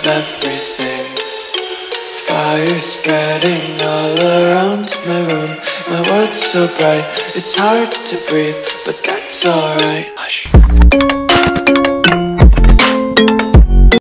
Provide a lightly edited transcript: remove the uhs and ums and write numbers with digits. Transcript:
everything. Fire spreading all around my room. My world's so bright, it's hard to breathe, but that's alright. Hush.